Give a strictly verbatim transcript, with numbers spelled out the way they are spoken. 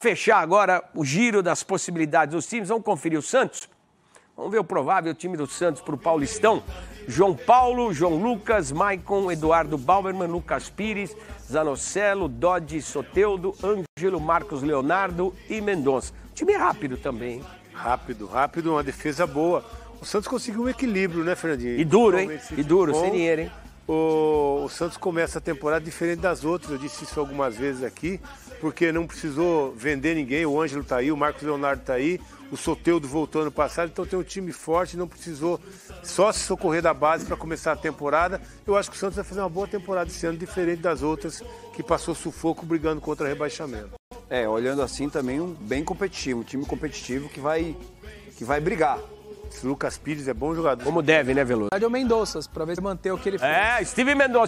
Fechar agora o giro das possibilidades dos times, vamos conferir o Santos? Vamos ver o provável time do Santos para o Paulistão. João Paulo, João Lucas, Maicon, Eduardo Bauerman, Lucas Pires, Zanocelo, Dodge, Soteldo, Ângelo, Marcos Leonardo e Mendonça. Time rápido também, hein? Rápido, rápido, uma defesa boa. O Santos conseguiu um equilíbrio, né, Fernandinho? E duro, hein? E duro, sem dinheiro, hein? O, o Santos começa a temporada diferente das outras, eu disse isso algumas vezes aqui, porque não precisou vender ninguém, o Ângelo tá aí, o Marcos Leonardo tá aí, o Soteldo voltou ano passado, então tem um time forte, não precisou só se socorrer da base para começar a temporada. Eu acho que o Santos vai fazer uma boa temporada esse ano, diferente das outras, que passou sufoco brigando contra rebaixamento. É, olhando assim também, um bem competitivo, um time competitivo que vai, que vai brigar. Esse Lucas Pires é bom jogador. Como deve, né, Veloso? É o Mendonça, para ver se manter o que ele fez. É, Steve Mendonça.